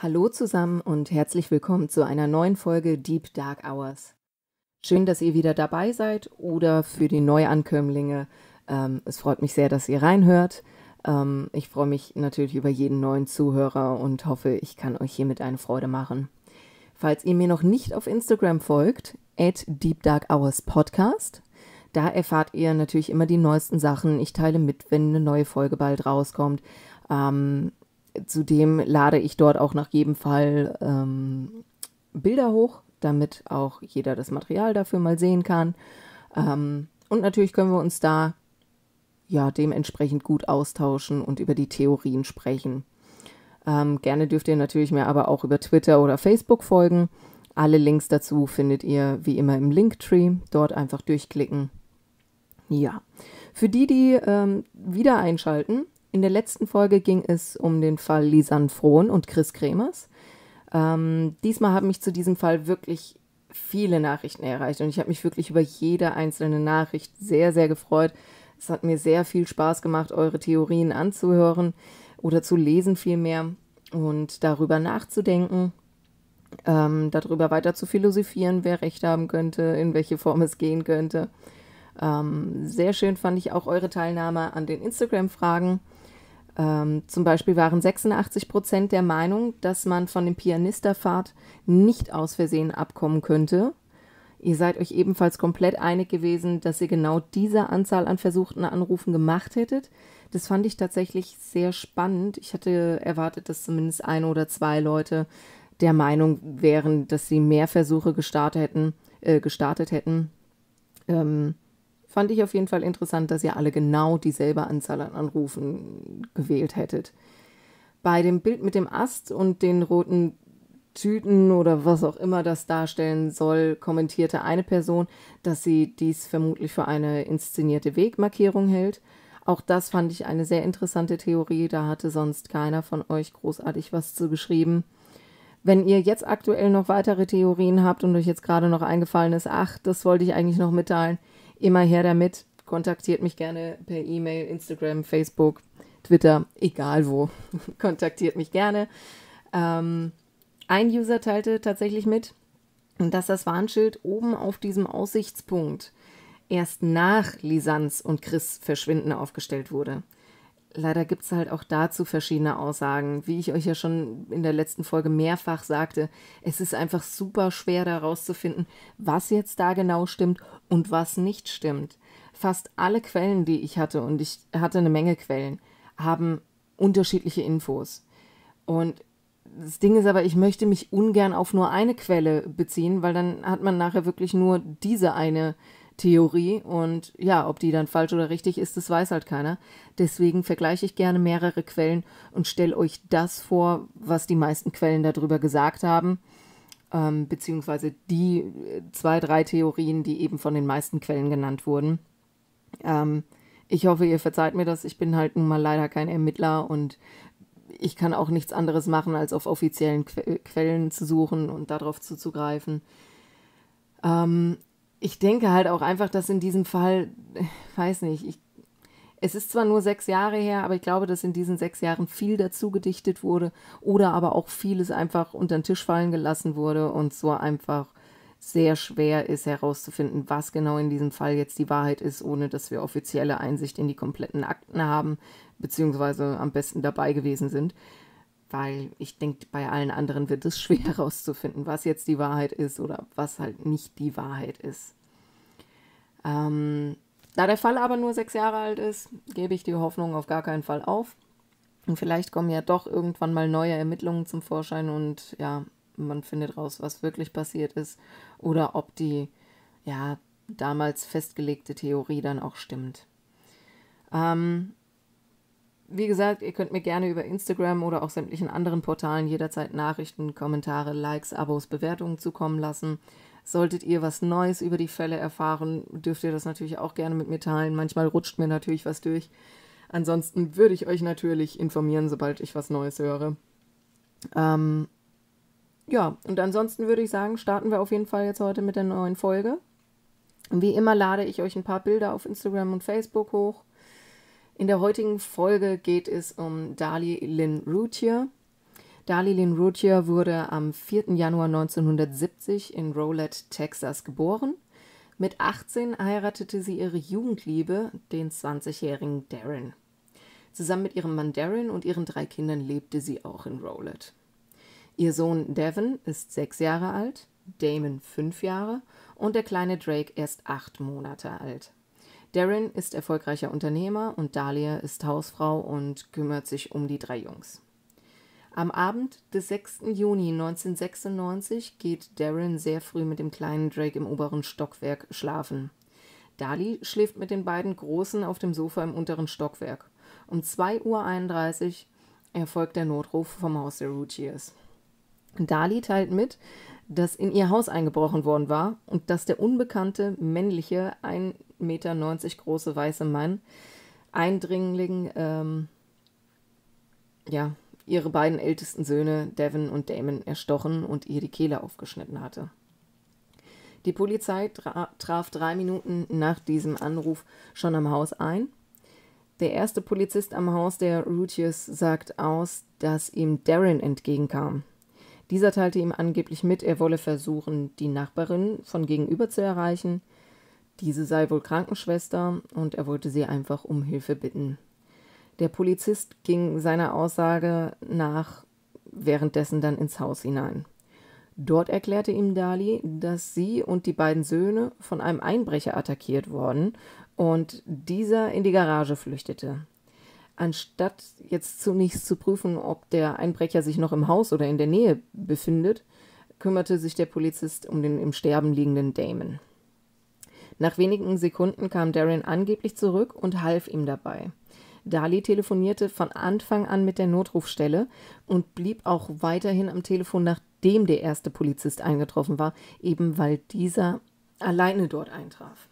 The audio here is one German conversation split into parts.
Hallo zusammen und herzlich willkommen zu einer neuen Folge Deep Dark Hours. Schön, dass ihr wieder dabei seid oder für die Neuankömmlinge. Es freut mich sehr, dass ihr reinhört. Ich freue mich natürlich über jeden neuen Zuhörer und hoffe, ich kann euch hiermit eine Freude machen. Falls ihr mir noch nicht auf Instagram folgt, @deepdarkhourspodcast, da erfahrt ihr natürlich immer die neuesten Sachen. Ich teile mit, wenn eine neue Folge bald rauskommt. Zudem lade ich dort auch nach jedem Fall Bilder hoch, damit auch jeder das Material dafür mal sehen kann. Und natürlich können wir uns da ja dementsprechend gut austauschen und über die Theorien sprechen. Gerne dürft ihr natürlich mir aber auch über Twitter oder Facebook folgen. Alle Links dazu findet ihr wie immer im Linktree. Dort einfach durchklicken. Ja, für die wieder einschalten, in der letzten Folge ging es um den Fall Lisanne Frohn und Chris Kremers. Diesmal haben mich zu diesem Fall wirklich viele Nachrichten erreicht und ich habe mich wirklich über jede einzelne Nachricht sehr, sehr gefreut. Es hat mir sehr viel Spaß gemacht, eure Theorien anzuhören oder zu lesen vielmehr und darüber nachzudenken, darüber weiter zu philosophieren, wer recht haben könnte, in welche Form es gehen könnte. Sehr schön fand ich auch eure Teilnahme an den Instagram-Fragen. Zum Beispiel waren 86% der Meinung, dass man von dem Pianista-Pfad nicht aus Versehen abkommen könnte. Ihr seid euch ebenfalls komplett einig gewesen, dass ihr genau diese Anzahl an versuchten Anrufen gemacht hättet. Das fand ich tatsächlich sehr spannend. Ich hatte erwartet, dass zumindest 1 oder 2 Leute der Meinung wären, dass sie mehr Versuche gestartet hätten. Fand ich auf jeden Fall interessant, dass ihr alle genau dieselbe Anzahl an Anrufen gewählt hättet. Bei dem Bild mit dem Ast und den roten Tüten oder was auch immer das darstellen soll, kommentierte eine Person, dass sie dies vermutlich für eine inszenierte Wegmarkierung hält. Auch das fand ich eine sehr interessante Theorie, da hatte sonst keiner von euch großartig was zu geschrieben. Wenn ihr jetzt aktuell noch weitere Theorien habt und euch jetzt gerade noch eingefallen ist, ach, das wollte ich eigentlich noch mitteilen, immer her damit, kontaktiert mich gerne per E-Mail, Instagram, Facebook, Twitter, egal wo, kontaktiert mich gerne. Ein User teilte tatsächlich mit, dass das Warnschild oben auf diesem Aussichtspunkt erst nach Lisannes und Chris' Verschwinden aufgestellt wurde. Leider gibt es halt auch dazu verschiedene Aussagen. Wie ich euch ja schon in der letzten Folge mehrfach sagte, es ist einfach super schwer herauszufinden, was jetzt da genau stimmt und was nicht stimmt. Fast alle Quellen, die ich hatte, und ich hatte eine Menge Quellen, haben unterschiedliche Infos. Und das Ding ist aber, ich möchte mich ungern auf nur eine Quelle beziehen, weil dann hat man nachher wirklich nur diese eine Theorie und ja, ob die dann falsch oder richtig ist, das weiß halt keiner. Deswegen vergleiche ich gerne mehrere Quellen und stelle euch das vor, was die meisten Quellen darüber gesagt haben, beziehungsweise die 2, 3 Theorien, die eben von den meisten Quellen genannt wurden. Ich hoffe, ihr verzeiht mir das. Ich bin halt nun mal leider kein Ermittler und ich kann auch nichts anderes machen, als auf offiziellen Quellen zu suchen und darauf zuzugreifen. Ich denke halt auch einfach, dass in diesem Fall, weiß nicht, es ist zwar nur 6 Jahre her, aber ich glaube, dass in diesen 6 Jahren viel dazu gedichtet wurde oder aber auch vieles einfach unter den Tisch fallen gelassen wurde und so einfach sehr schwer ist herauszufinden, was genau in diesem Fall jetzt die Wahrheit ist, ohne dass wir offizielle Einsicht in die kompletten Akten haben, beziehungsweise am besten dabei gewesen sind. Weil ich denke, bei allen anderen wird es schwer herauszufinden, was jetzt die Wahrheit ist oder was halt nicht die Wahrheit ist. Da der Fall aber nur 6 Jahre alt ist, gebe ich die Hoffnung auf gar keinen Fall auf. Und vielleicht kommen ja doch irgendwann mal neue Ermittlungen zum Vorschein und ja, man findet raus, was wirklich passiert ist oder ob die ja damals festgelegte Theorie dann auch stimmt. Wie gesagt, ihr könnt mir gerne über Instagram oder auch sämtlichen anderen Portalen jederzeit Nachrichten, Kommentare, Likes, Abos, Bewertungen zukommen lassen. Solltet ihr was Neues über die Fälle erfahren, dürft ihr das natürlich auch gerne mit mir teilen. Manchmal rutscht mir natürlich was durch. Ansonsten würde ich euch natürlich informieren, sobald ich was Neues höre. Ja, und ansonsten würde ich sagen, starten wir auf jeden Fall jetzt heute mit der neuen Folge. Wie immer lade ich euch ein paar Bilder auf Instagram und Facebook hoch. In der heutigen Folge geht es um Dali Lynn Routier. Dali Lynn Routier wurde am 4. Januar 1970 in Rowlett, Texas geboren. Mit 18 heiratete sie ihre Jugendliebe, den 20-jährigen Darren. Zusammen mit ihrem Mann Darren und ihren 3 Kindern lebte sie auch in Rowlett. Ihr Sohn Devon ist 6 Jahre alt, Damon 5 Jahre und der kleine Drake erst 8 Monate alt. Darren ist erfolgreicher Unternehmer und Dahlia ist Hausfrau und kümmert sich um die 3 Jungs. Am Abend des 6. Juni 1996 geht Darren sehr früh mit dem kleinen Drake im oberen Stockwerk schlafen. Dali schläft mit den beiden Großen auf dem Sofa im unteren Stockwerk. Um 2:31 Uhr erfolgt der Notruf vom Haus der Routiers. Dali teilt mit, dass in ihr Haus eingebrochen worden war und dass der unbekannte, männliche, 1,90 Meter große weiße Mann Eindringling, ihre beiden ältesten Söhne Devon und Damon erstochen und ihr die Kehle aufgeschnitten hatte. Die Polizei traf 3 Minuten nach diesem Anruf schon am Haus ein. Der erste Polizist am Haus der Routiers sagt aus, dass ihm Darren entgegenkam. Dieser teilte ihm angeblich mit, er wolle versuchen, die Nachbarin von gegenüber zu erreichen. Diese sei wohl Krankenschwester und er wollte sie einfach um Hilfe bitten. Der Polizist ging seiner Aussage nach währenddessen dann ins Haus hinein. Dort erklärte ihm Dali, dass sie und die beiden Söhne von einem Einbrecher attackiert worden und dieser in die Garage flüchtete. Anstatt jetzt zunächst zu prüfen, ob der Einbrecher sich noch im Haus oder in der Nähe befindet, kümmerte sich der Polizist um den im Sterben liegenden Damon. Nach wenigen Sekunden kam Darren angeblich zurück und half ihm dabei. Dali telefonierte von Anfang an mit der Notrufstelle und blieb auch weiterhin am Telefon, nachdem der erste Polizist eingetroffen war, eben weil dieser alleine dort eintraf.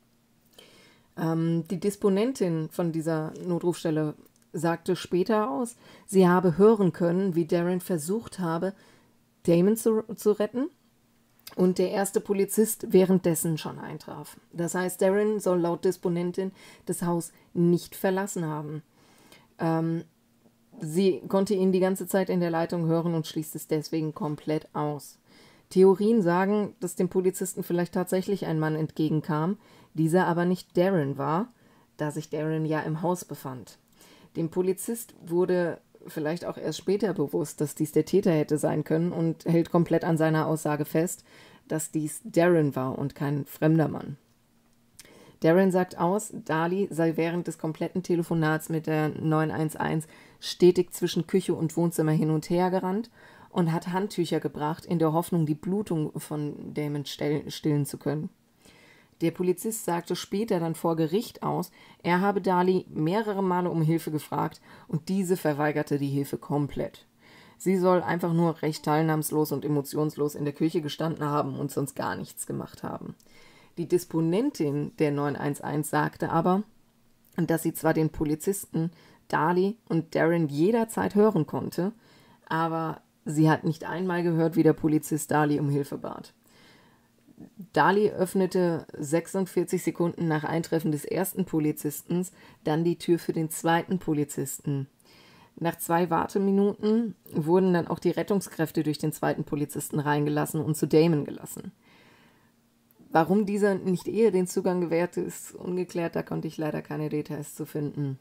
Die Disponentin von dieser Notrufstelle sagte später aus, sie habe hören können, wie Darren versucht habe, Damon zu retten und der erste Polizist währenddessen schon eintraf. Das heißt, Darren soll laut Disponentin das Haus nicht verlassen haben. Sie konnte ihn die ganze Zeit in der Leitung hören und schließt es deswegen komplett aus. Theorien sagen, dass dem Polizisten vielleicht tatsächlich ein Mann entgegenkam, dieser aber nicht Darren war, da sich Darren ja im Haus befand. Dem Polizist wurde vielleicht auch erst später bewusst, dass dies der Täter hätte sein können und hält komplett an seiner Aussage fest, dass dies Darren war und kein fremder Mann. Darren sagt aus, Dali sei während des kompletten Telefonats mit der 911 stetig zwischen Küche und Wohnzimmer hin und her gerannt und hat Handtücher gebracht, in der Hoffnung, die Blutung von Damon stillen zu können. Der Polizist sagte später dann vor Gericht aus, er habe Dali mehrere Male um Hilfe gefragt und diese verweigerte die Hilfe komplett. Sie soll einfach nur recht teilnahmslos und emotionslos in der Küche gestanden haben und sonst gar nichts gemacht haben. Die Disponentin der 911 sagte aber, dass sie zwar den Polizisten, Dali und Darren jederzeit hören konnte, aber sie hat nicht einmal gehört, wie der Polizist Dali um Hilfe bat. Dali öffnete 46 Sekunden nach Eintreffen des ersten Polizisten dann die Tür für den zweiten Polizisten. Nach 2 Warteminuten wurden dann auch die Rettungskräfte durch den zweiten Polizisten reingelassen und zu Damon gelassen. Warum dieser nicht eher den Zugang gewährte, ist ungeklärt, da konnte ich leider keine Details zu finden.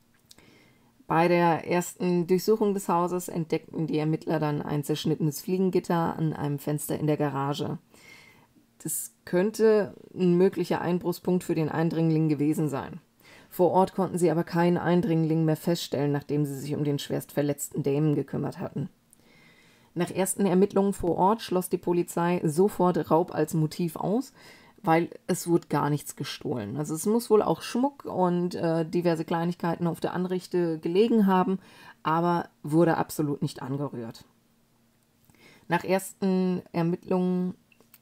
Bei der ersten Durchsuchung des Hauses entdeckten die Ermittler dann ein zerschnittenes Fliegengitter an einem Fenster in der Garage. Das könnte ein möglicher Einbruchspunkt für den Eindringling gewesen sein. Vor Ort konnten sie aber keinen Eindringling mehr feststellen, nachdem sie sich um den schwerst verletzten Damon gekümmert hatten. Nach ersten Ermittlungen vor Ort schloss die Polizei sofort Raub als Motiv aus, weil es wurde gar nichts gestohlen. Also es muss wohl auch Schmuck und diverse Kleinigkeiten auf der Anrichte gelegen haben, aber wurde absolut nicht angerührt. Nach ersten Ermittlungen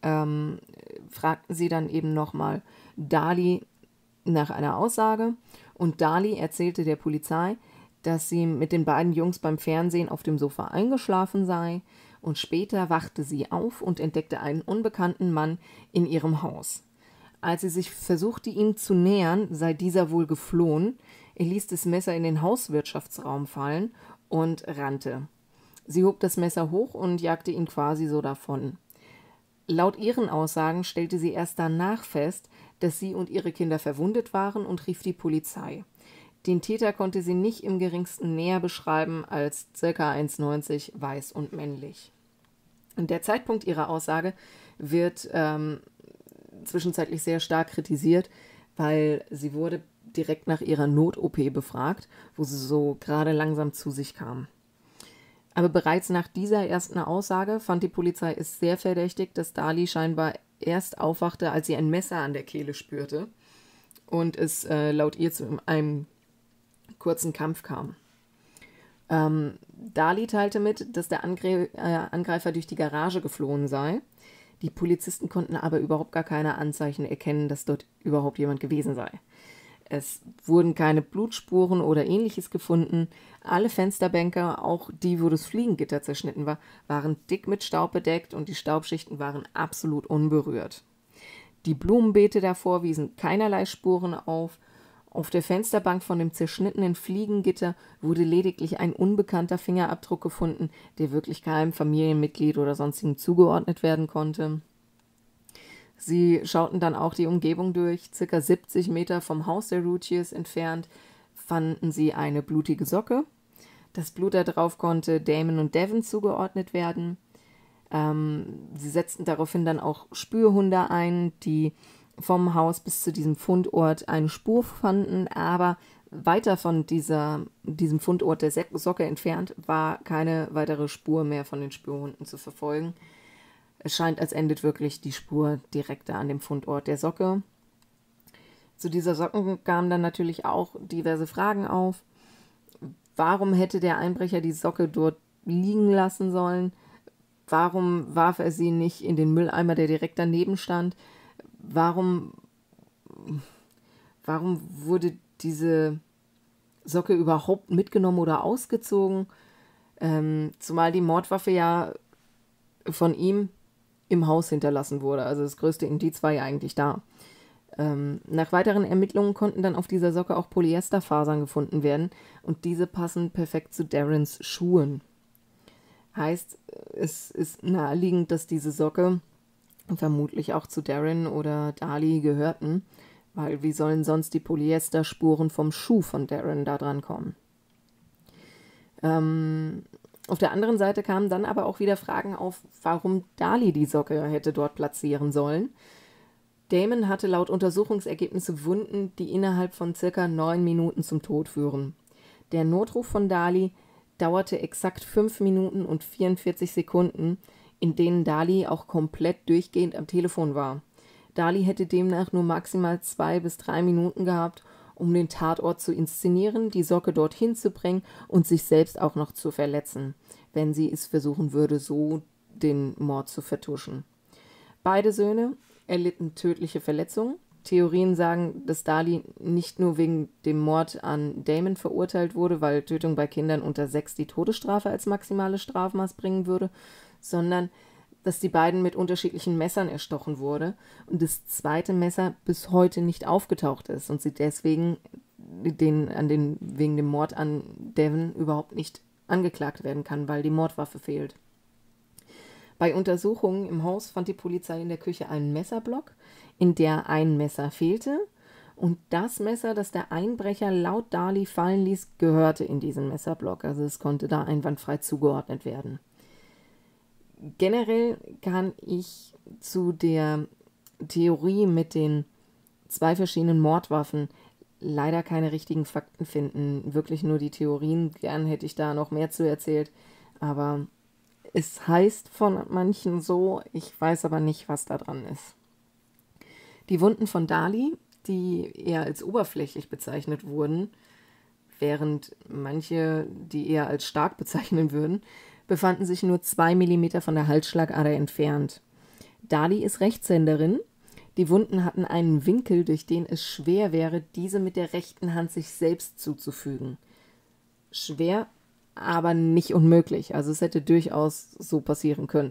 fragten sie dann eben nochmal Dali nach einer Aussage und Dali erzählte der Polizei, dass sie mit den beiden Jungs beim Fernsehen auf dem Sofa eingeschlafen sei und später wachte sie auf und entdeckte einen unbekannten Mann in ihrem Haus. Als sie sich versuchte, ihm zu nähern, sei dieser wohl geflohen. Er ließ das Messer in den Hauswirtschaftsraum fallen und rannte. Sie hob das Messer hoch und jagte ihn quasi so davon. Laut ihren Aussagen stellte sie erst danach fest, dass sie und ihre Kinder verwundet waren und rief die Polizei. Den Täter konnte sie nicht im geringsten näher beschreiben als ca. 1,90, weiß und männlich. Und der Zeitpunkt ihrer Aussage wird zwischenzeitlich sehr stark kritisiert, weil sie wurde direkt nach ihrer Not-OP befragt, wo sie so gerade langsam zu sich kam. Aber bereits nach dieser ersten Aussage fand die Polizei es sehr verdächtig, dass Dali scheinbar erst aufwachte, als sie ein Messer an der Kehle spürte und es laut ihr zu einem kurzen Kampf kam. Dali teilte mit, dass der Angreifer durch die Garage geflohen sei. Die Polizisten konnten aber überhaupt gar keine Anzeichen erkennen, dass dort überhaupt jemand gewesen sei. Es wurden keine Blutspuren oder ähnliches gefunden. Alle Fensterbänke, auch die, wo das Fliegengitter zerschnitten war, waren dick mit Staub bedeckt und die Staubschichten waren absolut unberührt. Die Blumenbeete davor wiesen keinerlei Spuren auf. Auf der Fensterbank von dem zerschnittenen Fliegengitter wurde lediglich ein unbekannter Fingerabdruck gefunden, der wirklich keinem Familienmitglied oder sonstigem zugeordnet werden konnte. Sie schauten dann auch die Umgebung durch. Circa 70 Meter vom Haus der Routiers entfernt fanden sie eine blutige Socke. Das Blut da drauf konnte Damon und Devon zugeordnet werden. Sie setzten daraufhin dann auch Spürhunde ein, die vom Haus bis zu diesem Fundort eine Spur fanden, aber weiter von diesem Fundort der Socke entfernt war keine weitere Spur mehr von den Spürhunden zu verfolgen. Es scheint, als endet wirklich die Spur direkt da an dem Fundort der Socke. Zu dieser Socke kamen dann natürlich auch diverse Fragen auf. Warum hätte der Einbrecher die Socke dort liegen lassen sollen? Warum warf er sie nicht in den Mülleimer, der direkt daneben stand? Warum wurde diese Socke überhaupt mitgenommen oder ausgezogen? Zumal die Mordwaffe ja von ihm im Haus hinterlassen wurde. Also das größte Indiz war ja eigentlich da. Nach weiteren Ermittlungen konnten dann auf dieser Socke auch Polyesterfasern gefunden werden und diese passen perfekt zu Darrens Schuhen. Heißt, es ist naheliegend, dass diese Socke vermutlich auch zu Darren oder Dali gehörten, weil wie sollen sonst die Polyesterspuren vom Schuh von Darren da dran kommen? Auf der anderen Seite kamen dann aber auch wieder Fragen auf, warum Dali die Socke hätte dort platzieren sollen. Damon hatte laut Untersuchungsergebnisse Wunden, die innerhalb von circa 9 Minuten zum Tod führen. Der Notruf von Dali dauerte exakt 5 Minuten und 44 Sekunden, in denen Dali auch komplett durchgehend am Telefon war. Dali hätte demnach nur maximal 2 bis 3 Minuten gehabt, um den Tatort zu inszenieren, die Socke dorthin zu bringen und sich selbst auch noch zu verletzen, wenn sie es versuchen würde, so den Mord zu vertuschen. Beide Söhne erlitten tödliche Verletzungen. Theorien sagen, dass Dali nicht nur wegen dem Mord an Damon verurteilt wurde, weil Tötung bei Kindern unter 6 die Todesstrafe als maximales Strafmaß bringen würde, sondern dass die beiden mit unterschiedlichen Messern erstochen wurde und das zweite Messer bis heute nicht aufgetaucht ist und sie deswegen wegen dem Mord an Devon überhaupt nicht angeklagt werden kann, weil die Mordwaffe fehlt. Bei Untersuchungen im Haus fand die Polizei in der Küche einen Messerblock, in der ein Messer fehlte und das Messer, das der Einbrecher laut Dali fallen ließ, gehörte in diesen Messerblock, also es konnte da einwandfrei zugeordnet werden. Generell kann ich zu der Theorie mit den 2 verschiedenen Mordwaffen leider keine richtigen Fakten finden. Wirklich nur die Theorien. Gern hätte ich da noch mehr zu erzählt. Aber es heißt von manchen so, ich weiß aber nicht, was da dran ist. Die Wunden von Dali, die eher als oberflächlich bezeichnet wurden, während manche die eher als stark bezeichnen würden, befanden sich nur 2 mm von der Halsschlagader entfernt. Dali ist Rechtshänderin. Die Wunden hatten einen Winkel, durch den es schwer wäre, diese mit der rechten Hand sich selbst zuzufügen. Schwer, aber nicht unmöglich. Also es hätte durchaus so passieren können.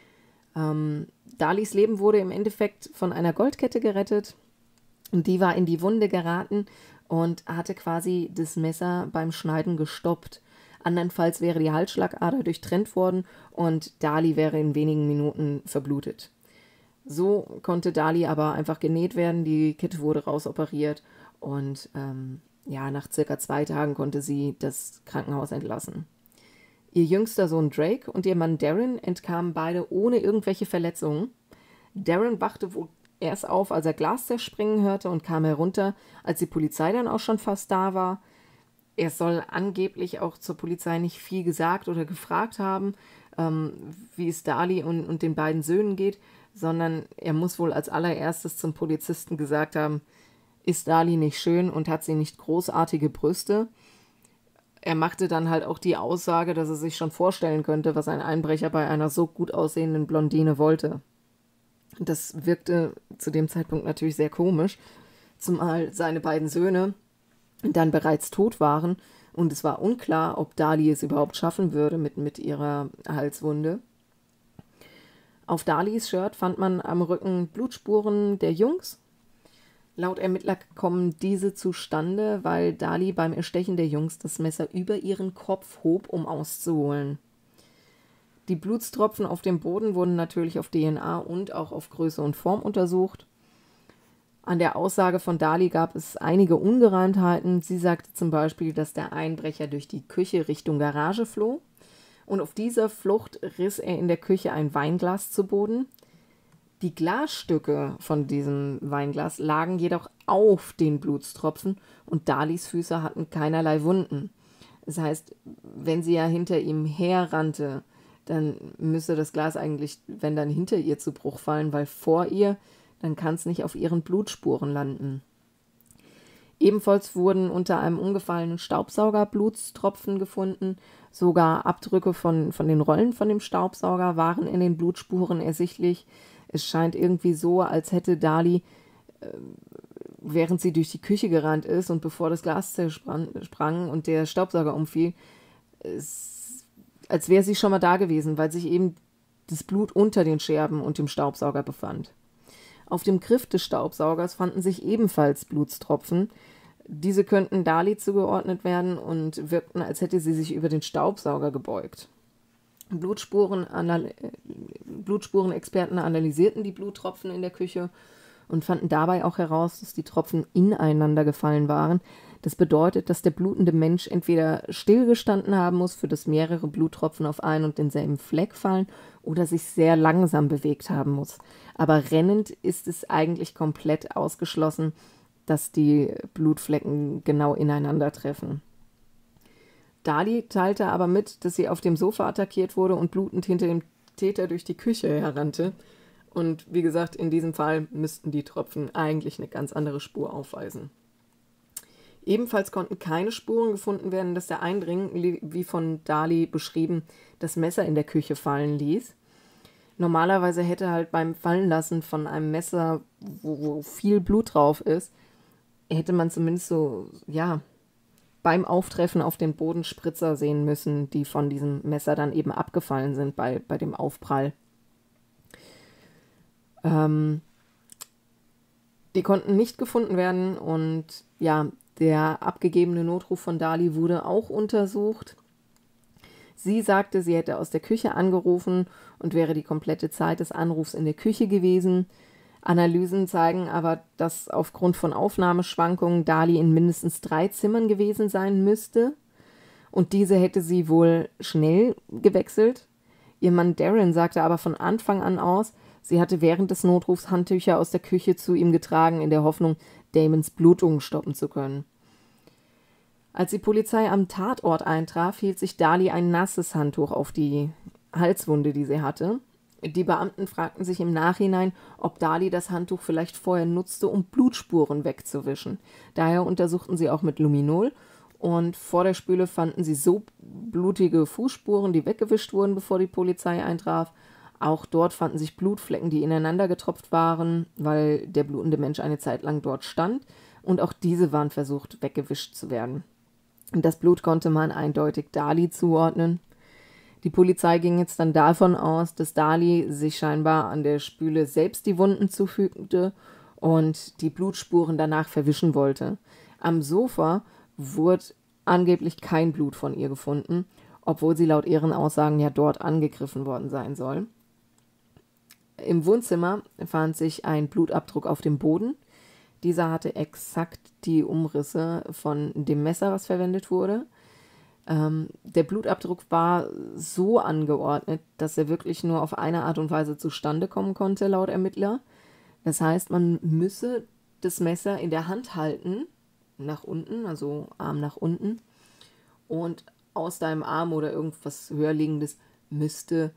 Dalis Leben wurde im Endeffekt von einer Goldkette gerettet. Und die war in die Wunde geraten und hatte quasi das Messer beim Schneiden gestoppt. Andernfalls wäre die Halsschlagader durchtrennt worden und Dali wäre in wenigen Minuten verblutet. So konnte Dali aber einfach genäht werden, die Kette wurde rausoperiert und nach circa 2 Tagen konnte sie das Krankenhaus entlassen. Ihr jüngster Sohn Drake und ihr Mann Darren entkamen beide ohne irgendwelche Verletzungen. Darren wachte wohl erst auf, als er Glas zerspringen hörte und kam herunter, als die Polizei dann auch schon fast da war. Er soll angeblich auch zur Polizei nicht viel gesagt oder gefragt haben, wie es Dali und den beiden Söhnen geht, sondern er muss wohl als allererstes zum Polizisten gesagt haben, ist Dali nicht schön und hat sie nicht großartige Brüste? Er machte dann halt auch die Aussage, dass er sich schon vorstellen könnte, was ein Einbrecher bei einer so gut aussehenden Blondine wollte. Das wirkte zu dem Zeitpunkt natürlich sehr komisch, zumal seine beiden Söhne dann bereits tot waren und es war unklar, ob Dali es überhaupt schaffen würde mit ihrer Halswunde. Auf Dalis Shirt fand man am Rücken Blutspuren der Jungs. Laut Ermittler kommen diese zustande, weil Dali beim Erstechen der Jungs das Messer über ihren Kopf hob, um auszuholen. Die Blutstropfen auf dem Boden wurden natürlich auf DNA und auch auf Größe und Form untersucht. An der Aussage von Dali gab es einige Ungereimtheiten. Sie sagte zum Beispiel, dass der Einbrecher durch die Küche Richtung Garage floh und auf dieser Flucht riss er in der Küche ein Weinglas zu Boden. Die Glasstücke von diesem Weinglas lagen jedoch auf den Blutstropfen und Dalis Füße hatten keinerlei Wunden. Das heißt, wenn sie ja hinter ihm herrannte, dann müsste das Glas eigentlich, wenn dann hinter ihr zu Bruch fallen, weil vor ihr, dann kann es nicht auf ihren Blutspuren landen. Ebenfalls wurden unter einem umgefallenen Staubsauger Blutstropfen gefunden. Sogar Abdrücke von den Rollen von dem Staubsauger waren in den Blutspuren ersichtlich. Es scheint irgendwie so, als hätte Dali, während sie durch die Küche gerannt ist und bevor das Glas zersprang und der Staubsauger umfiel, als wäre sie schon mal da gewesen, weil sich eben das Blut unter den Scherben und dem Staubsauger befand. Auf dem Griff des Staubsaugers fanden sich ebenfalls Blutstropfen. Diese könnten Dali zugeordnet werden und wirkten, als hätte sie sich über den Staubsauger gebeugt. Blutspurenexperten analysierten die Bluttropfen in der Küche und fanden dabei auch heraus, dass die Tropfen ineinander gefallen waren. Das bedeutet, dass der blutende Mensch entweder stillgestanden haben muss, für das mehrere Bluttropfen auf einen und denselben Fleck fallen, oder sich sehr langsam bewegt haben muss. Aber rennend ist es eigentlich komplett ausgeschlossen, dass die Blutflecken genau ineinander treffen. Dali teilte aber mit, dass sie auf dem Sofa attackiert wurde und blutend hinter dem Täter durch die Küche herrannte. Und wie gesagt, in diesem Fall müssten die Tropfen eigentlich eine ganz andere Spur aufweisen. Ebenfalls konnten keine Spuren gefunden werden, dass der Eindringling, wie von Dali beschrieben, das Messer in der Küche fallen ließ. Normalerweise hätte halt beim Fallenlassen von einem Messer, wo viel Blut drauf ist, hätte man zumindest beim Auftreffen auf den Boden Spritzer sehen müssen, die von diesem Messer dann eben abgefallen sind bei dem Aufprall. Die konnten nicht gefunden werden und der abgegebene Notruf von Dali wurde auch untersucht. Sie sagte, sie hätte aus der Küche angerufen und wäre die komplette Zeit des Anrufs in der Küche gewesen. Analysen zeigen aber, dass aufgrund von Aufnahmeschwankungen Dali in mindestens 3 Zimmern gewesen sein müsste. Und diese hätte sie wohl schnell gewechselt. Ihr Mann Darren sagte aber von Anfang an aus, sie hatte während des Notrufs Handtücher aus der Küche zu ihm getragen, in der Hoffnung, Damons Blutungen stoppen zu können. Als die Polizei am Tatort eintraf, hielt sich Dali ein nasses Handtuch auf die Halswunde, die sie hatte. Die Beamten fragten sich im Nachhinein, ob Dali das Handtuch vielleicht vorher nutzte, um Blutspuren wegzuwischen. Daher untersuchten sie auch mit Luminol und vor der Spüle fanden sie so blutige Fußspuren, die weggewischt wurden, bevor die Polizei eintraf. Auch dort fanden sich Blutflecken, die ineinander getropft waren, weil der blutende Mensch eine Zeit lang dort stand. Und auch diese waren versucht, weggewischt zu werden. Das Blut konnte man eindeutig Dali zuordnen. Die Polizei ging jetzt dann davon aus, dass Dali sich scheinbar an der Spüle selbst die Wunden zufügte und die Blutspuren danach verwischen wollte. Am Sofa wurde angeblich kein Blut von ihr gefunden obwohl sie laut ihren Aussagen ja dort angegriffen worden sein soll. Im Wohnzimmer fand sich ein Blutabdruck auf dem Boden. Dieser hatte exakt die Umrisse von dem Messer, was verwendet wurde. Der Blutabdruck war so angeordnet, dass er wirklich nur auf eine Art und Weise zustande kommen konnte, laut Ermittler. Das heißt, man müsse das Messer in der Hand halten, nach unten, also Arm nach unten, und aus deinem Arm oder irgendwas höherliegendes müsste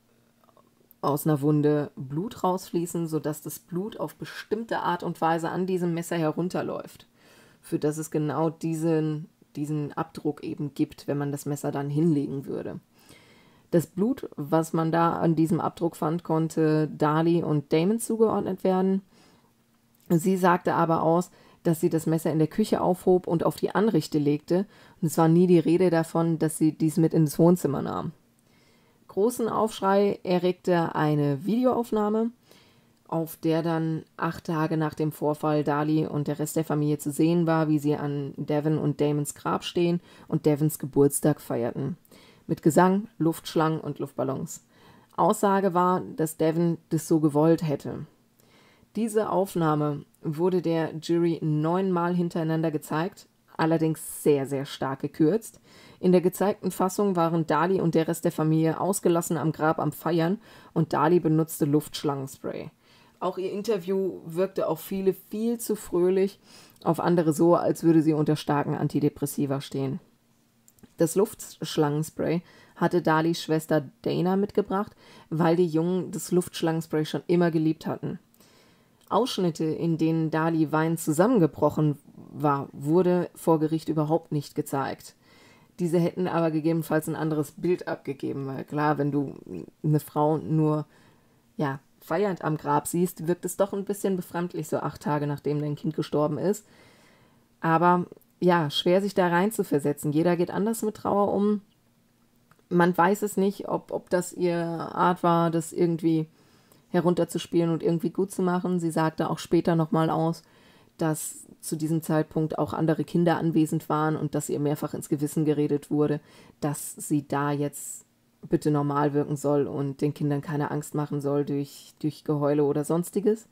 aus einer Wunde Blut rausfließen, sodass das Blut auf bestimmte Art und Weise an diesem Messer herunterläuft, für das es genau diesen Abdruck eben gibt, wenn man das Messer dann hinlegen würde. Das Blut, was man da an diesem Abdruck fand, konnte Dali und Damon zugeordnet werden. Sie sagte aber aus, dass sie das Messer in der Küche aufhob und auf die Anrichte legte, und es war nie die Rede davon, dass sie dies mit ins Wohnzimmer nahm. Großen Aufschrei erregte eine Videoaufnahme, auf der dann 8 Tage nach dem Vorfall Dali und der Rest der Familie zu sehen war, wie sie an Devon und Damons Grab stehen und Devons Geburtstag feierten. Mit Gesang, Luftschlangen und Luftballons. Aussage war, dass Devon das so gewollt hätte. Diese Aufnahme wurde der Jury 9-mal hintereinander gezeigt, allerdings sehr, sehr stark gekürzt. In der gezeigten Fassung waren Dali und der Rest der Familie ausgelassen am Grab am Feiern und Dali benutzte Luftschlangenspray. Auch ihr Interview wirkte auf viele viel zu fröhlich, auf andere so, als würde sie unter starken Antidepressiva stehen. Das Luftschlangenspray hatte Dalis Schwester Dana mitgebracht, weil die Jungen das Luftschlangenspray schon immer geliebt hatten. Ausschnitte, in denen Dali weinend zusammengebrochen war, wurde vor Gericht überhaupt nicht gezeigt. Diese hätten aber gegebenenfalls ein anderes Bild abgegeben, weil klar, wenn du eine Frau nur feiernd am Grab siehst, wirkt es doch ein bisschen befremdlich, so 8 Tage nachdem dein Kind gestorben ist. Aber ja, schwer sich da rein zu versetzen. Jeder geht anders mit Trauer um. Man weiß es nicht, ob das ihre Art war, das irgendwie herunterzuspielen und irgendwie gut zu machen. Sie sagte auch später nochmal aus, dass zu diesem Zeitpunkt auch andere Kinder anwesend waren und dass ihr mehrfach ins Gewissen geredet wurde, dass sie da jetzt bitte normal wirken soll und den Kindern keine Angst machen soll durch Geheule oder Sonstiges.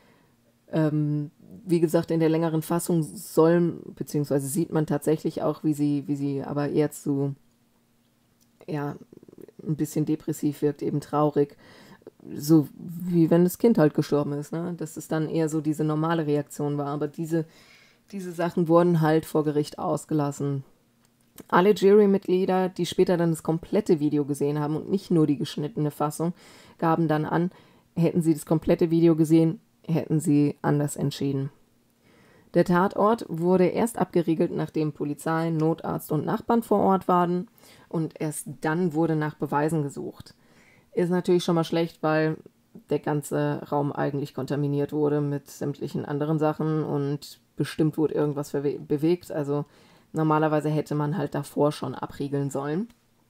Wie gesagt, in der längeren Fassung beziehungsweise sieht man tatsächlich auch, wie sie aber eher zu, ein bisschen depressiv wirkt, eben traurig. So wie wenn das Kind halt gestorben ist, ne? Dass es dann eher so diese normale Reaktion war. Aber diese Sachen wurden halt vor Gericht ausgelassen. Alle Jurymitglieder, die später dann das komplette Video gesehen haben und nicht nur die geschnittene Fassung, gaben dann an, hätten sie das komplette Video gesehen, hätten sie anders entschieden. Der Tatort wurde erst abgeriegelt, nachdem Polizei, Notarzt und Nachbarn vor Ort waren, und erst dann wurde nach Beweisen gesucht. Ist natürlich schon mal schlecht, weil der ganze Raum eigentlich kontaminiert wurde mit sämtlichen anderen Sachen und bestimmt wurde irgendwas bewegt. Also normalerweise hätte man halt davor schon abriegeln sollen.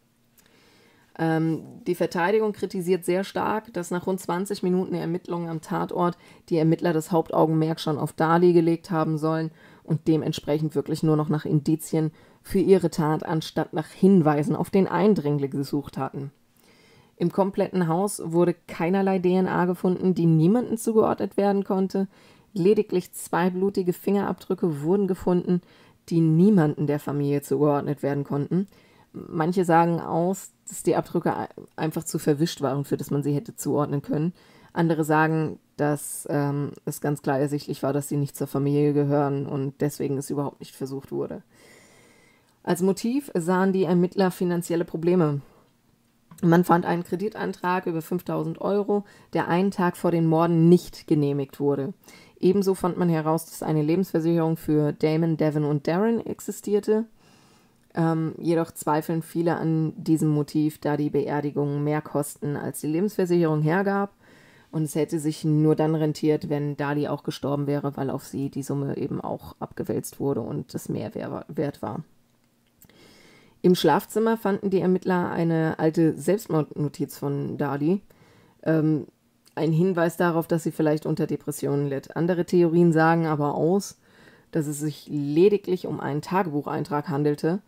Die Verteidigung kritisiert sehr stark, dass nach rund 20 Minuten Ermittlungen am Tatort die Ermittler das Hauptaugenmerk schon auf Dali gelegt haben sollen und dementsprechend wirklich nur noch nach Indizien für ihre Tat anstatt nach Hinweisen auf den Eindringling gesucht hatten. Im kompletten Haus wurde keinerlei DNA gefunden, die niemandem zugeordnet werden konnte. Lediglich 2 blutige Fingerabdrücke wurden gefunden, die niemandem der Familie zugeordnet werden konnten. Manche sagen aus, dass die Abdrücke einfach zu verwischt waren, für das man sie hätte zuordnen können. Andere sagen, dass es ganz klar ersichtlich war, dass sie nicht zur Familie gehören und deswegen es überhaupt nicht versucht wurde. Als Motiv sahen die Ermittler finanzielle Probleme. Man fand einen Kreditantrag über 5.000 €, der einen Tag vor den Morden nicht genehmigt wurde. Ebenso fand man heraus, dass eine Lebensversicherung für Damon, Devon und Darren existierte. Jedoch zweifeln viele an diesem Motiv, da die Beerdigung mehr kosten, als die Lebensversicherung hergab. Und es hätte sich nur dann rentiert, wenn Dali auch gestorben wäre, weil auf sie die Summe eben auch abgewälzt wurde und es mehr wert war. Im Schlafzimmer fanden die Ermittler eine alte Selbstmordnotiz von Dali. Ein Hinweis darauf, dass sie vielleicht unter Depressionen litt. Andere Theorien sagen aber aus, dass es sich lediglich um einen Tagebucheintrag handelte.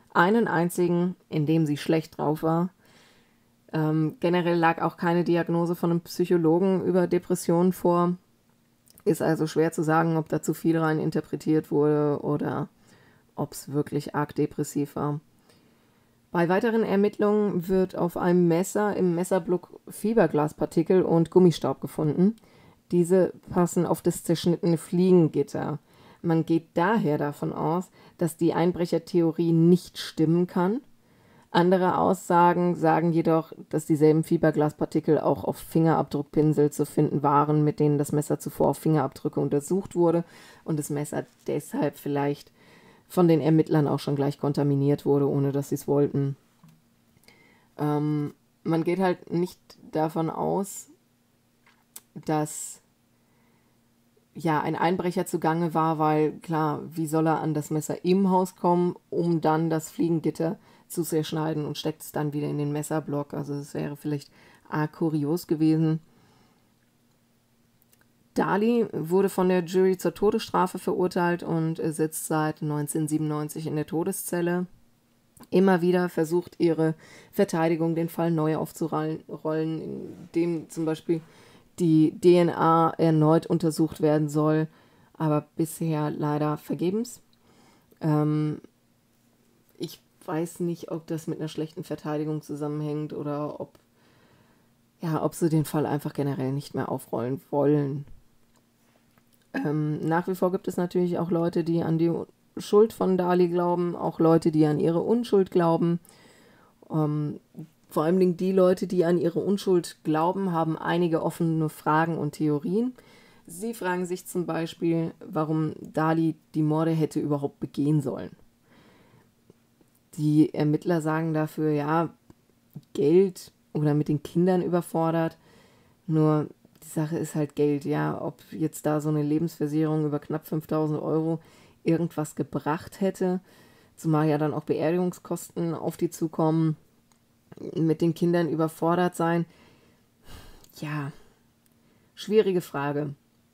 Einen einzigen, in dem sie schlecht drauf war. Generell lag auch keine Diagnose von einem Psychologen über Depressionen vor. Ist also schwer zu sagen, ob da zu viel rein interpretiert wurde oder ob es wirklich arg depressiv war. Bei weiteren Ermittlungen wird auf einem Messer im Messerblock Fiberglaspartikel und Gummistaub gefunden. Diese passen auf das zerschnittene Fliegengitter. Man geht daher davon aus, dass die Einbrechertheorie nicht stimmen kann. Andere Aussagen sagen jedoch, dass dieselben Fiberglaspartikel auch auf Fingerabdruckpinsel zu finden waren, mit denen das Messer zuvor auf Fingerabdrücke untersucht wurde und das Messer deshalb vielleicht von den Ermittlern auch schon gleich kontaminiert wurde, ohne dass sie es wollten. Man geht halt nicht davon aus, dass ja ein Einbrecher zugange war, weil klar, wie soll er an das Messer im Haus kommen, um dann das Fliegengitter zu zerschneiden und steckt es dann wieder in den Messerblock. Also es wäre vielleicht arg kurios gewesen. Dali wurde von der Jury zur Todesstrafe verurteilt und sitzt seit 1997 in der Todeszelle. Immer wieder versucht ihre Verteidigung, den Fall neu aufzurollen, indem zum Beispiel die DNA erneut untersucht werden soll, aber bisher leider vergebens. Ich weiß nicht, ob das mit einer schlechten Verteidigung zusammenhängt oder ob sie den Fall einfach generell nicht mehr aufrollen wollen. Nach wie vor gibt es natürlich auch Leute, die an die Schuld von Dali glauben, auch Leute, die an ihre Unschuld glauben. Vor allem die Leute, die an ihre Unschuld glauben, haben einige offene Fragen und Theorien. Sie fragen sich zum Beispiel, warum Dali die Morde hätte überhaupt begehen sollen. Die Ermittler sagen dafür, ja, Geld oder mit den Kindern überfordert. Nur die Sache ist halt Geld, ja. Ob jetzt da so eine Lebensversicherung über knapp 5.000 Euro irgendwas gebracht hätte, zumal ja dann auch Beerdigungskosten auf die zukommen, mit den Kindern überfordert sein. Ja, schwierige Frage.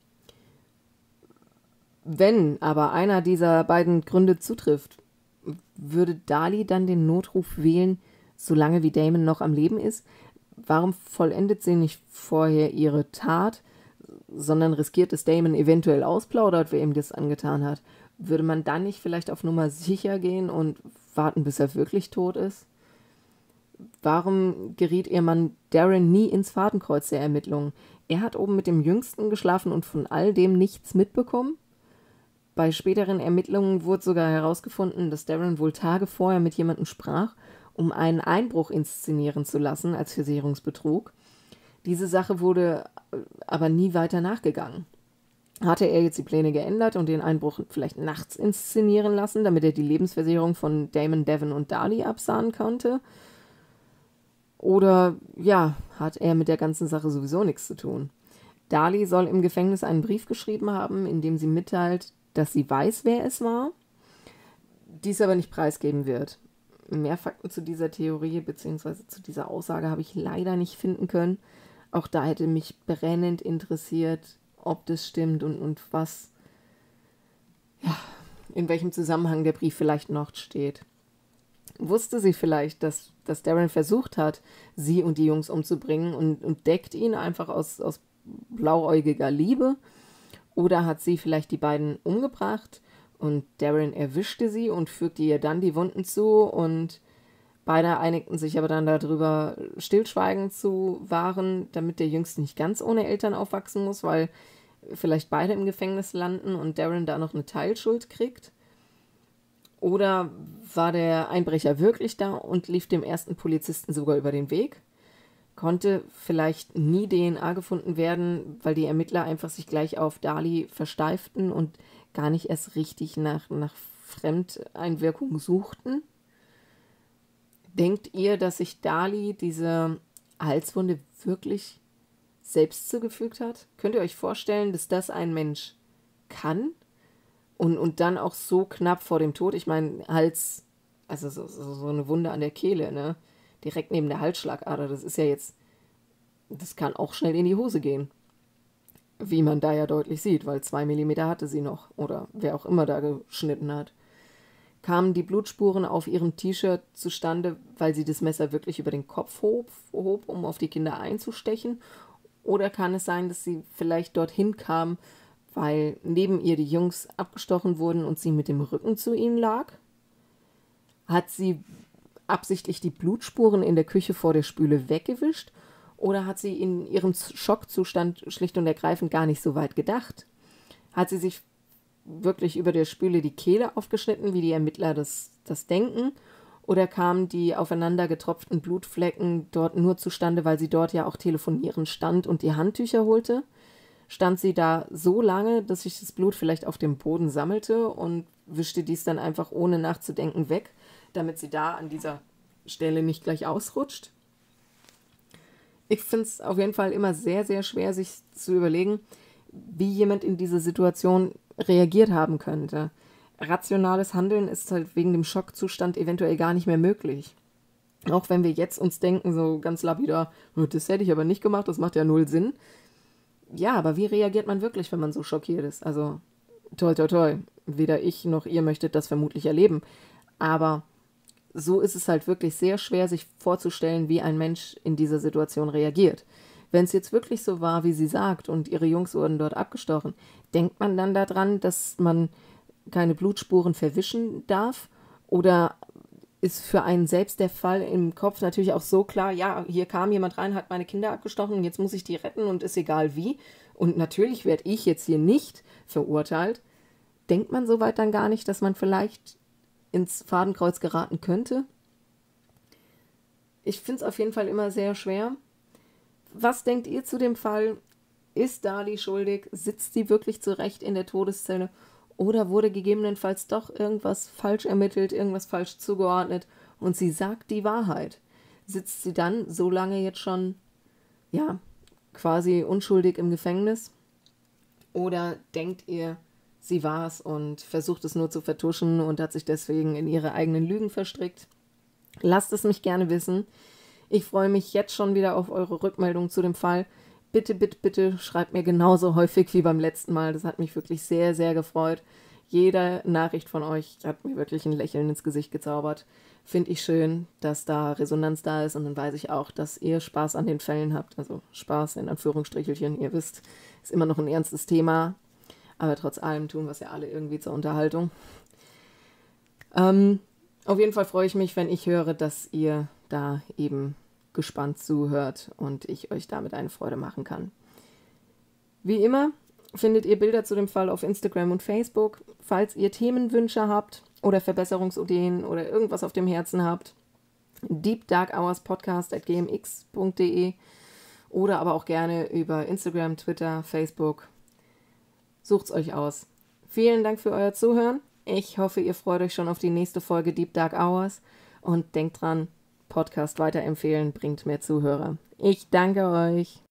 Wenn aber einer dieser beiden Gründe zutrifft, würde Dali dann den Notruf wählen, solange wie Damon noch am Leben ist? Warum vollendet sie nicht vorher ihre Tat, sondern riskiert, dass Damon eventuell ausplaudert, wer ihm das angetan hat? Würde man dann nicht vielleicht auf Nummer sicher gehen und warten, bis er wirklich tot ist? Warum geriet ihr Mann Darren nie ins Fadenkreuz der Ermittlungen? Er hat oben mit dem Jüngsten geschlafen und von all dem nichts mitbekommen? Bei späteren Ermittlungen wurde sogar herausgefunden, dass Darren wohl Tage vorher mit jemandem sprach, um einen Einbruch inszenieren zu lassen als Versicherungsbetrug. Diese Sache wurde aber nie weiter nachgegangen. Hatte er jetzt die Pläne geändert und den Einbruch vielleicht nachts inszenieren lassen, damit er die Lebensversicherung von Damon, Devon und Dali absahnen konnte? Oder, ja, hat er mit der ganzen Sache sowieso nichts zu tun? Dali soll im Gefängnis einen Brief geschrieben haben, in dem sie mitteilt, dass sie weiß, wer es war, dies aber nicht preisgeben wird. Mehr Fakten zu dieser Theorie bzw. zu dieser Aussage habe ich leider nicht finden können. Auch da hätte mich brennend interessiert, ob das stimmt und was, ja, in welchem Zusammenhang der Brief vielleicht noch steht. Wusste sie vielleicht, dass Darren versucht hat, sie und die Jungs umzubringen und deckt ihn einfach aus blauäugiger Liebe? Oder hat sie vielleicht die beiden umgebracht und Darren erwischte sie und fügte ihr dann die Wunden zu und beide einigten sich aber dann darüber, Stillschweigen zu wahren, damit der Jüngste nicht ganz ohne Eltern aufwachsen muss, weil vielleicht beide im Gefängnis landen und Darren da noch eine Teilschuld kriegt? Oder war der Einbrecher wirklich da und lief dem ersten Polizisten sogar über den Weg? Konnte vielleicht nie DNA gefunden werden, weil die Ermittler einfach sich gleich auf Dali versteiften und gar nicht erst richtig nach Fremdeinwirkung suchten? Denkt ihr, dass sich Dali diese Halswunde wirklich selbst zugefügt hat? Könnt ihr euch vorstellen, dass das ein Mensch kann? Und dann auch so knapp vor dem Tod? Ich meine, Hals, also so eine Wunde an der Kehle, ne? Direkt neben der Halsschlagader, das ist ja jetzt, das kann auch schnell in die Hose gehen. Wie man da ja deutlich sieht, weil 2 Millimeter hatte sie noch. Oder wer auch immer da geschnitten hat. Kamen die Blutspuren auf ihrem T-Shirt zustande, weil sie das Messer wirklich über den Kopf hob, um auf die Kinder einzustechen? Oder kann es sein, dass sie vielleicht dorthin kam, weil neben ihr die Jungs abgestochen wurden und sie mit dem Rücken zu ihnen lag? Hat sie absichtlich die Blutspuren in der Küche vor der Spüle weggewischt? Oder hat sie in ihrem Schockzustand schlicht und ergreifend gar nicht so weit gedacht? Hat sie sich wirklich über der Spüle die Kehle aufgeschnitten, wie die Ermittler das denken? Oder kamen die aufeinander getropften Blutflecken dort nur zustande, weil sie dort ja auch telefonieren stand und die Handtücher holte? Stand sie da so lange, dass sich das Blut vielleicht auf dem Boden sammelte und wischte dies dann einfach ohne nachzudenken weg, damit sie da an dieser Stelle nicht gleich ausrutscht? Ich finde es auf jeden Fall immer sehr, sehr schwer, sich zu überlegen, wie jemand in dieser Situation reagiert haben könnte. Rationales Handeln ist halt wegen dem Schockzustand eventuell gar nicht mehr möglich. Auch wenn wir jetzt uns denken, so ganz lapidar, das hätte ich aber nicht gemacht, das macht ja null Sinn. Ja, aber wie reagiert man wirklich, wenn man so schockiert ist? Also, toi, toi, toi. Weder ich noch ihr möchtet das vermutlich erleben. Aber so ist es halt wirklich sehr schwer, sich vorzustellen, wie ein Mensch in dieser Situation reagiert. Wenn es jetzt wirklich so war, wie sie sagt, und ihre Jungs wurden dort abgestochen, denkt man dann daran, dass man keine Blutspuren verwischen darf? Oder ist für einen selbst der Fall im Kopf natürlich auch so klar, ja, hier kam jemand rein, hat meine Kinder abgestochen, jetzt muss ich die retten und ist egal wie. Und natürlich werde ich jetzt hier nicht verurteilt. Denkt man soweit dann gar nicht, dass man vielleicht ins Fadenkreuz geraten könnte? Ich finde es auf jeden Fall immer sehr schwer. Was denkt ihr zu dem Fall? Ist Dali schuldig? Sitzt sie wirklich zurecht in der Todeszelle? Oder wurde gegebenenfalls doch irgendwas falsch ermittelt, irgendwas falsch zugeordnet und sie sagt die Wahrheit? Sitzt sie dann so lange jetzt schon, ja, quasi unschuldig im Gefängnis? Oder denkt ihr, sie war es und versucht es nur zu vertuschen und hat sich deswegen in ihre eigenen Lügen verstrickt? Lasst es mich gerne wissen. Ich freue mich jetzt schon wieder auf eure Rückmeldung zu dem Fall. Bitte, bitte, bitte schreibt mir genauso häufig wie beim letzten Mal. Das hat mich wirklich sehr, sehr gefreut. Jede Nachricht von euch hat mir wirklich ein Lächeln ins Gesicht gezaubert. Finde ich schön, dass da Resonanz da ist und dann weiß ich auch, dass ihr Spaß an den Fällen habt. Also Spaß in Anführungsstrichelchen, ihr wisst, ist immer noch ein ernstes Thema. Aber trotz allem tun wir es ja alle irgendwie zur Unterhaltung. Auf jeden Fall freue ich mich, wenn ich höre, dass ihr da eben gespannt zuhört und ich euch damit eine Freude machen kann. Wie immer findet ihr Bilder zu dem Fall auf Instagram und Facebook. Falls ihr Themenwünsche habt oder Verbesserungsideen oder irgendwas auf dem Herzen habt, deepdarkhourspodcast@gmx.de oder aber auch gerne über Instagram, Twitter, Facebook. Sucht's euch aus. Vielen Dank für euer Zuhören. Ich hoffe, ihr freut euch schon auf die nächste Folge Deep Dark Hours und denkt dran, Podcast weiterempfehlen bringt mehr Zuhörer. Ich danke euch.